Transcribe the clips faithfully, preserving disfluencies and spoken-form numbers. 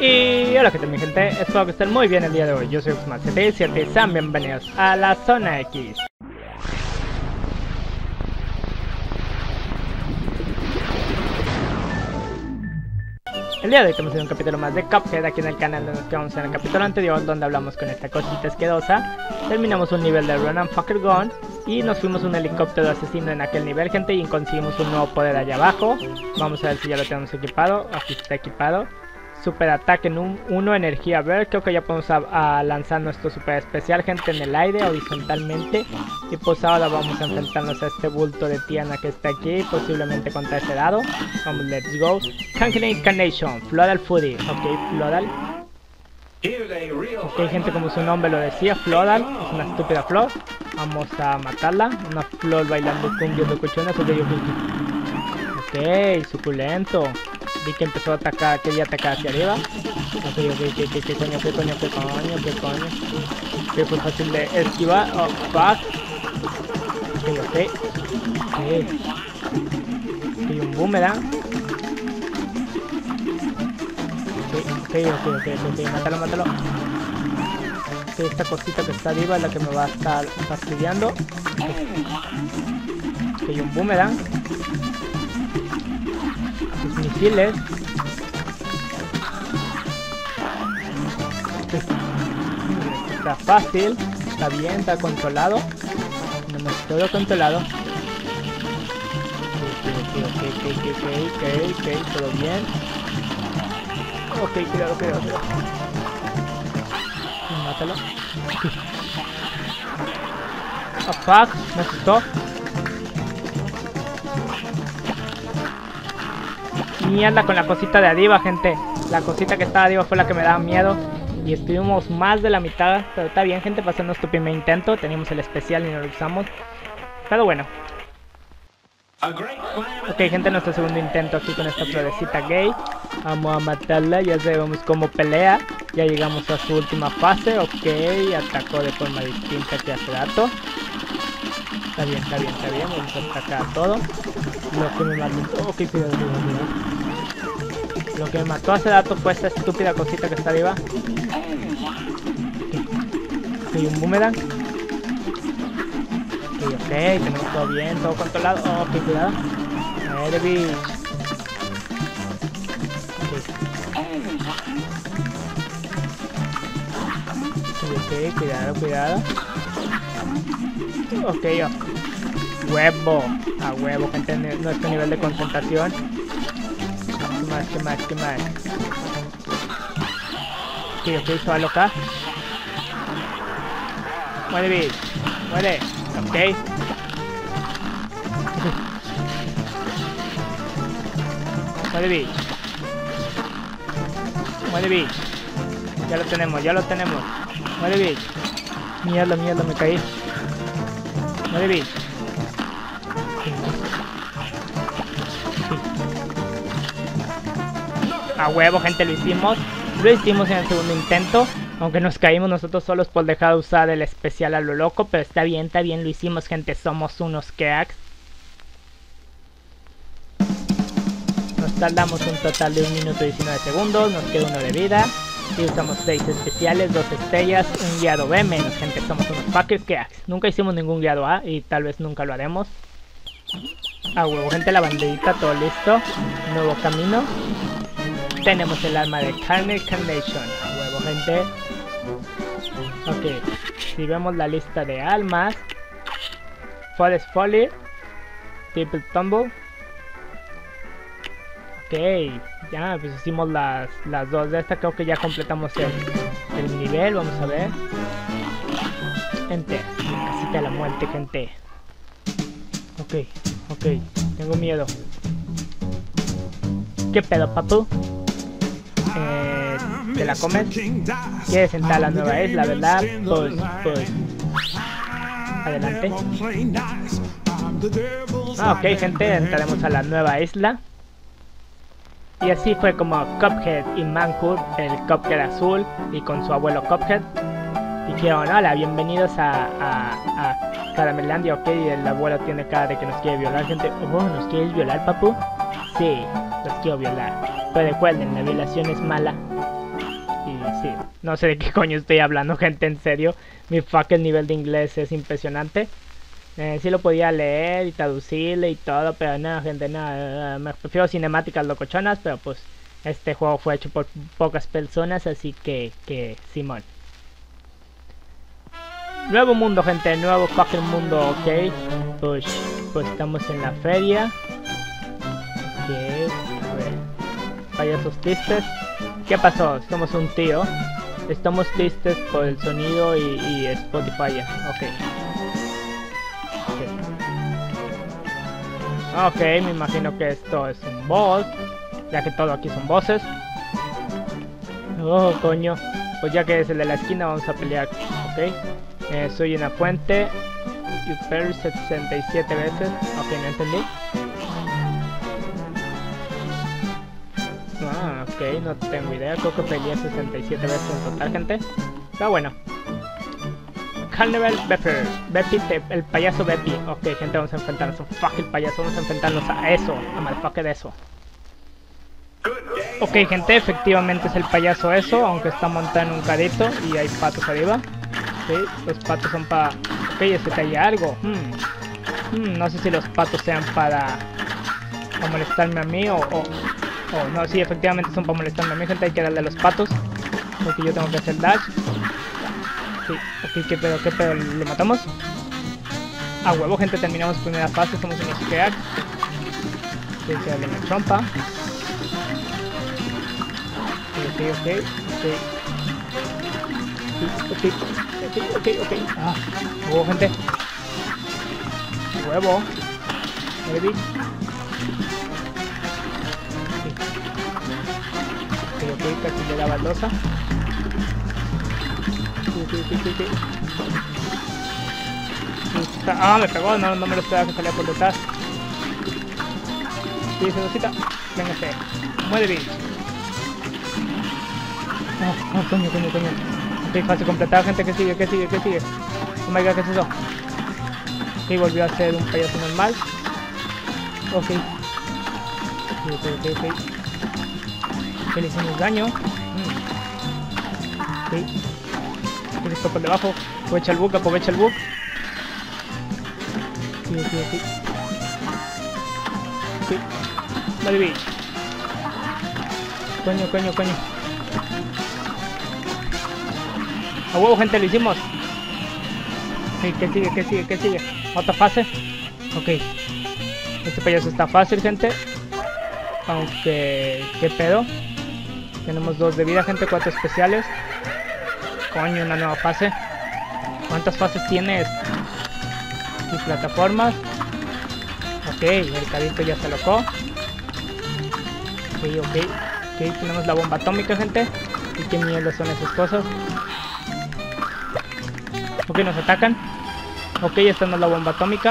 Y hola, ¿qué tal mi gente? Espero que estén muy bien el día de hoy. Yo soy Oxman setenta y siete y sean bienvenidos a la Zona X. El día de hoy estamos en un capítulo más de Cuphead aquí en el canal, donde nos quedamos en el capítulo anterior donde hablamos con esta cosita asquerosa. Terminamos un nivel de Run and Fucker Gone y nos fuimos un helicóptero asesino en aquel nivel, gente, y conseguimos un nuevo poder allá abajo. Vamos a ver si ya lo tenemos equipado. Aquí está equipado. Super ataque en un uno, energía verde. Creo que ya podemos a, a lanzar nuestro super especial, gente, en el aire horizontalmente. Y pues ahora vamos a enfrentarnos a este bulto de Tiana que está aquí, posiblemente contra ese dado. Vamos, let's go. Kanken Incarnation, Floral Fury. Ok, Floral. Ok, gente, como su nombre lo decía, Floral. Es una estúpida flor. Vamos a matarla. Una flor bailando cumbias de cochones. Ok, suculento. Vi que empezó a atacar, quería atacar hacia arriba. Ok, ok, ok, ok, qué coño, qué coño, qué coño, qué coño. Que fue fácil de esquivar. Oh, fuck. Ok, ok. Ok. Ok, un boomerang. Ok, ok, ok, ok, ok, mátalo, mátalo. Ok, esta cosita que está arriba es la que me va a estar fastidiando. Ok, un boomerang. Sus misiles. Está fácil, está bien, está controlado. No me todo controlado. Ok, ok, ok, ok, ok, ok, ok, todo bien. Ok, cuidado, cuidado, cuidado. Mátalo. Oh, fuck, me asustó. Mierda con la cosita de arriba, gente. La cosita que estaba arriba fue la que me daba miedo. Y estuvimos más de la mitad. Pero está bien, gente, pasó nuestro primer intento. Teníamos el especial y no lo usamos. Pero bueno. Ok, gente, nuestro segundo intento aquí con esta florecita gay. Vamos a matarla, ya sabemos cómo pelea. Ya llegamos a su última fase. Ok, atacó de forma distinta que hace rato. Está bien, está bien, está bien. Vamos a atacar a todo. Lo que me mató... Ok, cuidado, cuidado, cuidado. Lo que me mató hace rato fue esta estúpida cosita que está arriba. Ok, un boomerang. Ok, ok, tenemos todo bien, todo controlado. Oh, ok, cuidado. Mire, bitch. Ok, ok, cuidado, cuidado. Ok, oh. Huevo. A huevo, gente, nuestro nivel de concentración. ¿Qué más, qué más, qué más? Ok, ok, se va a alocar. Muere, bitch. Muere. Ok. Muere, bitch. Muere, bitch. Ya lo tenemos, ya lo tenemos. Muere, bitch. Mierda, mierda, me caí. Muere, bitch. A huevo, gente, lo hicimos. Lo hicimos en el segundo intento. Aunque nos caímos nosotros solos por dejar de usar el especial a lo loco. Pero está bien, está bien, lo hicimos, gente. Somos unos cracks. Nos tardamos un total de un minuto y diecinueve segundos. Nos queda uno de vida. Y usamos seis especiales, dos estrellas, un guiado B menos, gente. Somos unos fucking cracks. Nunca hicimos ningún guiado A y tal vez nunca lo haremos. A huevo, gente, la banderita, todo listo. Nuevo camino. Tenemos el arma de Carnage Carnation. A huevo, gente. Ok, si vemos la lista de almas, Forest Folly, Triple Tumble. Ok, ya pues hicimos las, las dos de esta. Creo que ya completamos el, el nivel. Vamos a ver. Gente, la casita de la muerte, gente. Ok, ok, tengo miedo. ¿Qué pedo, papu? Eh, ¿te la comes? ¿Quieres entrar a la nueva isla, verdad? Pues, pues. Adelante. Ah, ok, gente, entraremos a la nueva isla. Y así fue como Cuphead y Manhood, el Cuphead azul y con su abuelo Cuphead, dijeron: hola, bienvenidos a, a, a Caramelandia. Ok, el abuelo tiene cara de que nos quiere violar, gente. Oh, ¿nos quieres violar, papu? Sí, los quiero violar. Pero recuerden, la violación es mala. sí. No sé de qué coño estoy hablando, gente, en serio. Mi fucking nivel de inglés es impresionante. Eh, sí lo podía leer y traducirle y todo, pero no, gente, no. Me prefiero cinemáticas locochonas, pero pues este juego fue hecho por pocas personas, así que, que, Simón. Nuevo mundo, gente, nuevo fucking mundo, ok. Pues, pues estamos en la feria. Ok, a ver. Payasos tristes. ¿Qué pasó? Somos un tío. Estamos tristes por el sonido y, y Spotify. Ok. Ok. Ok, me imagino que esto es un boss. Ya que todo aquí son bosses. Oh, coño. Pues ya que es el de la esquina, vamos a pelear. Ok. Eh, soy una fuente. You perish sesenta y siete veces. Ok, no entendí. Ah, ok, no tengo idea. Creo que peleé sesenta y siete veces en total, gente. Pero bueno. Carnival Bepper. Beppy, el payaso Beppy. Ok, gente, vamos a enfrentarnos a un fucking payaso. Vamos a enfrentarnos a eso. A motherfucker de eso. Ok, gente, efectivamente es el payaso eso. Aunque está montado en un carrito y hay patos arriba. Sí, los patos son para... Ok, ese trae algo. Hmm. Hmm, no sé si los patos sean para... para molestarme a mí o... o... Oh, no, sí, efectivamente son para molestarme a mí, gente. Hay que darle a los patos. Porque yo tengo que hacer dash. Sí, ok, ¿qué pedo? ¿Qué pedo? ¿Lo matamos? A huevo, gente, terminamos primera fase. Somos unos cracks. Sí, que darle una trompa. Ok, ok, ok. Ok, ok, ok, ok. Ah, huevo, gente. Huevo. Maybe. Ok, ok, casi le da baldosa. Sí, sí, sí, sí, sí. Ah, me pegó, no, no me lo esperaba que saliera por detrás. Sí, sedosita. Véngase. Muere, bitch. Oh, oh, coño, coño, coño. Ok, fácil completar, gente. ¿Qué sigue? ¿Qué sigue? ¿Qué sigue? Oh my god, ¿qué es eso? Ok, volvió a ser un payaso normal. Ok. Ok, ok, ok, ok. Ok, le hicimos daño. Mm. Ok. Listo por debajo. Aprovecha el bug, aprovecha el bug. Ok, ok, ok. Ok. Vale, bitch. Coño, coño, coño. A huevo, gente, lo hicimos. Sí, ¿qué sigue? ¿Qué sigue? ¿Qué sigue? ¿Otra fase? Ok. Este payaso está fácil, gente. Aunque... ¿qué pedo? Tenemos dos de vida, gente, cuatro especiales. Coño, una nueva fase. ¿Cuántas fases tienes? Y plataformas. Ok, el carrito ya se locó. Ok, ok. Ok, tenemos la bomba atómica, gente. ¿Y qué mierda son esas cosas? Ok, nos atacan. Ok, esta no es la bomba atómica.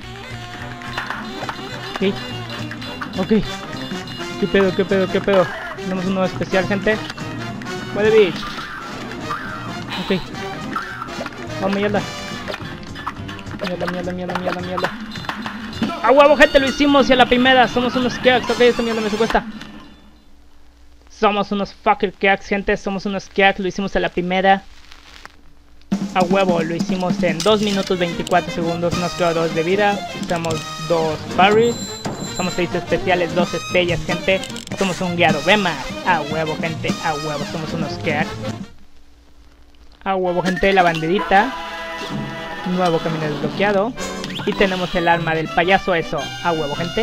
Ok. Ok. ¿Qué pedo, qué pedo, qué pedo? Tenemos un nuevo especial, gente. Muere, bitch. Ok. Oh, mierda. Mierda, mierda, mierda, mierda, mierda. ¡A huevo, gente! Lo hicimos y a la primera. Somos unos cracks. Ok, esta mierda me secuestra. Somos unos fucking cracks, gente. Somos unos cracks. Lo hicimos a la primera. A huevo, lo hicimos en dos minutos veinticuatro segundos. Nos quedó dos de vida. Usamos dos parries. Somos seis especiales, dos estrellas, gente. Somos un guiado. Ve más. A huevo, gente. A huevo. Somos unos cracks. A huevo, gente. La banderita. Nuevo camino desbloqueado. Y tenemos el arma del payaso eso. A huevo, gente.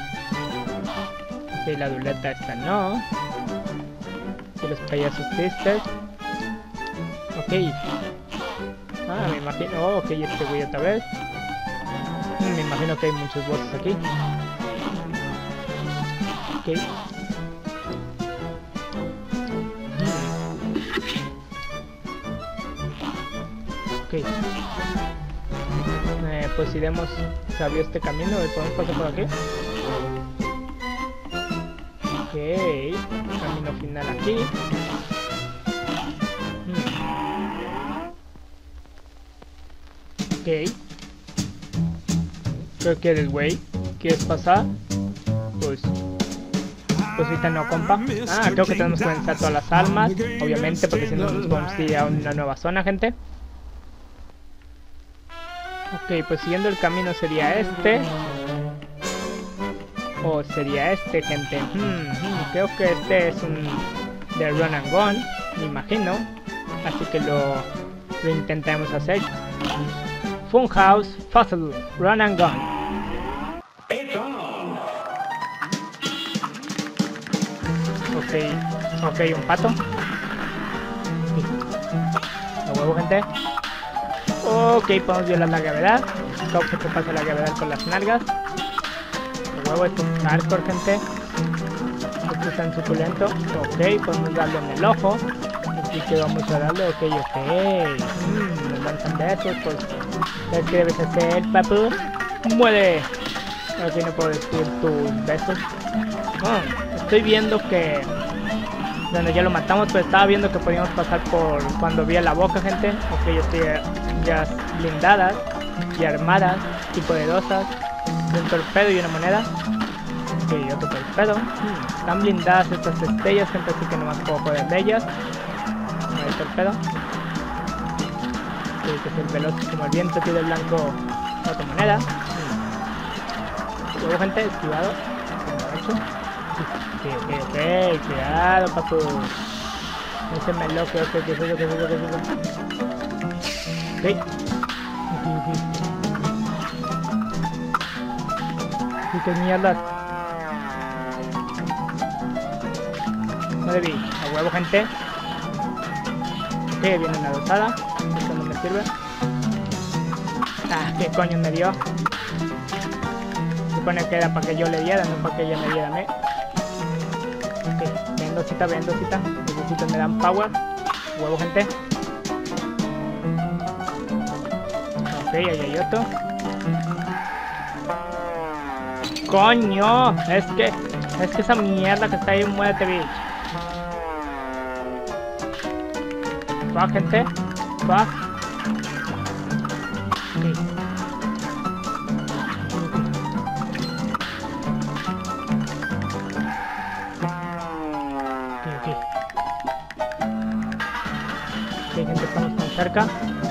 Ok, la duleta esta no. Y los payasos tristes. Ok. Ah, me imagino... Oh, ok, este güey otra vez. Mm, me imagino que hay muchos bosses aquí. Ok. Mm. Ok. Eh, pues iremos... Se abrió este camino. ¿Podemos pasar por aquí? Ok. Camino final aquí. Ok. ¿Qué quieres, güey? ¿Quieres pasar? Pues... Pues ahorita no, compa. Ah, creo que tenemos que vencer todas las almas. Obviamente, porque si no nos vamos a ir a una nueva zona, gente. Ok, pues siguiendo el camino sería este. O sería este, gente. Hmm, hmm, creo que este es un de Run and Gun, me imagino. Así que lo, lo intentaremos hacer. Funhouse Fossil Run and Gun. Ok, ok, un pato. Sí. A huevo, gente. Ok, podemos violar la gravedad. Creo que se pasa la gravedad con las nalgas. A huevo, esto es hardcore, gente. Esto es tan suculento. Ok, podemos darle en el ojo. Así que vamos a darle, ok, ok. Mmm, nos lanzan besos, pues. ¿Sabes qué debes hacer, papu? ¡Muere! Aquí no puedo decir tus besos. Oh, estoy viendo que... Bueno, ya lo matamos, pero estaba viendo que podíamos pasar por cuando vi la boca, gente. Ok, yo estoy ya blindadas y armadas y poderosas. Un torpedo y una moneda. Ok, otro torpedo. Hmm, están blindadas estas estrellas, gente, así que nomás puedo joder de ellas. No hay torpedo. Ok, que es el veloz como el viento, tiro blanco. Otra moneda. Hmm. Luego, gente, esquivado. Ok, ok, ok, cuidado, papu. No se me loco, ok, que es eso, que es eso, que es eso. Ok. Ok, ok. ¿Y qué mierda? No le vi. A huevo, gente. Ok, viene una dosada. Esto no me sirve. Ah, ¿qué coño me dio? Se supone que era para que yo le diera, no para que ella me diera a mí. Ok, ven dosita, ven dosita. Necesito, me dan power. Huevo, gente. Ok, ahí hay otro. ¡Coño! Es que... Es que esa mierda que está ahí, muérete, bitch. Fuck, gente. Fuck. Ok. Ok, gente, estamos tan cerca.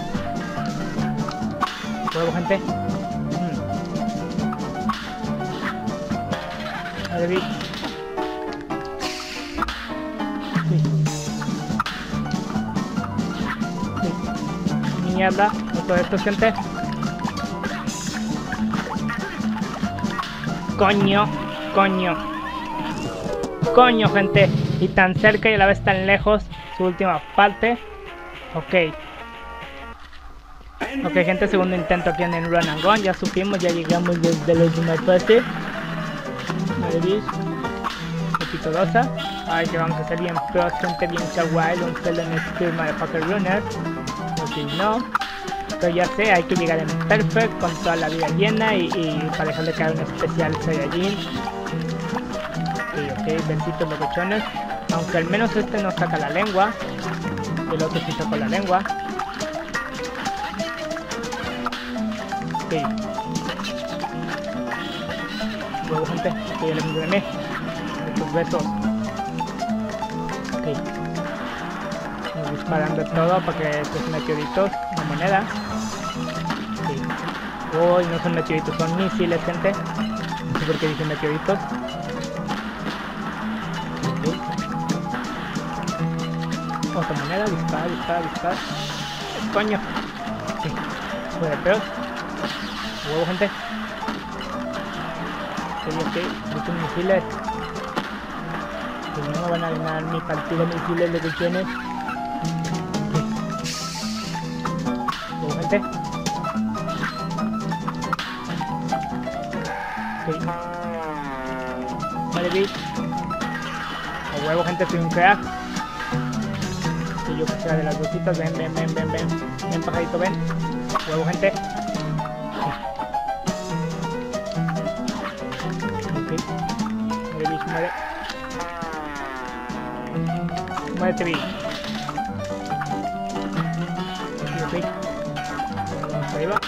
Huevo, gente. Mm. Vale, vi. Sí. Sí. Mierda. Otro de estos, gente. Coño. Coño. Coño, gente. Y tan cerca y a la vez tan lejos. Su última parte. Ok. Ok, gente, segundo intento aquí en el Run and Gun. Ya supimos, ya llegamos desde la última fase. Madre, poquito dosa. Ay, que vamos a hacer bien pro, gente, bien kawaii. Un Helen Spear Motherfucker Runner. Ok, no. Pero ya sé, hay que llegar en perfect con toda la vida llena y, y para dejarle caer un especial Saiyajin. Ok, ok, besitos locochones. Aunque al menos este no saca la lengua. El otro sí sacó la lengua. Ok. Luego, gente, que ya les entrené estos besos. Ok. Vamos disparando todo para que estos meteoritos, una moneda. Ok. Uy, no son meteoritos, son misiles, gente. No sé por qué dicen meteoritos. Otra moneda, dispara, dispara, dispara. ¡Coño! Sí, fue de peor. Huevo, gente. Ok, ok, muchos misiles. Que no me van a ganar mi partida de misiles de cuestiones. Huevo, gente. Ok. Vale, bitch. A huevo, gente, soy un crack. Yo que sea de las dositas, ven, ven, ven, ven, ven, ven, pajarito, ven. Huevo, gente. Ok. Muere, bicho, muere. Muérete, bicho. Ok, ok. Vamos arriba.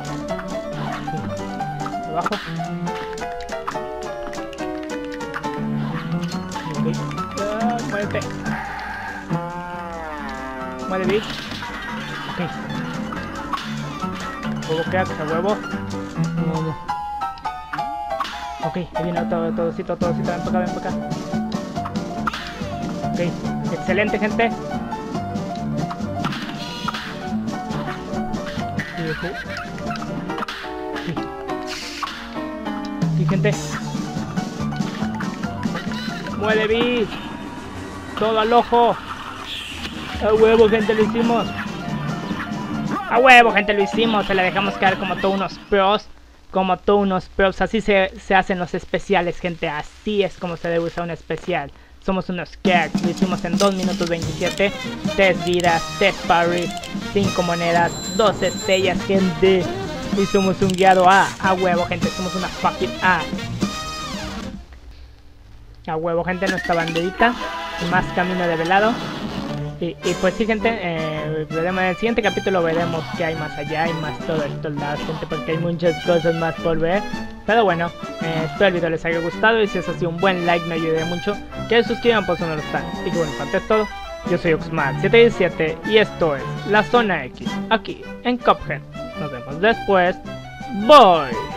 Ok. Abajo. gente. Muere Beat. Ok. Huevo que hace, huevo. No, no. Ok, ahí viene todo, todocito, todocito. Ven para acá, ven para acá. Ok, excelente, gente. Sí, sí. Sí, gente. Muere Beat. Todo al ojo. A huevo, gente, lo hicimos. A huevo, gente, lo hicimos. Se la dejamos caer como todos unos pros. Como todos unos pros. Así se, se hacen los especiales, gente. Así es como se debe usar un especial. Somos unos cracks. Lo hicimos en dos minutos veintisiete. tres vidas, tres parries, cinco monedas, dos estrellas, gente. Y somos un guiado A. A huevo, gente. Somos una fucking A. A huevo, gente. Nuestra banderita. Más camino de velado. Y, y pues sí, gente, eh, veremos, en el siguiente capítulo veremos qué hay más allá y más todo estos lados, gente, porque hay muchas cosas más por ver. Pero bueno, eh, espero el video les haya gustado y si es así un buen like me ayudaría mucho. Que se suscriban por si no lo están. Y que bueno, parte es todo. Yo soy Oxman siete diecisiete y esto es La Zona X, aquí en Cuphead. Nos vemos después. Bye.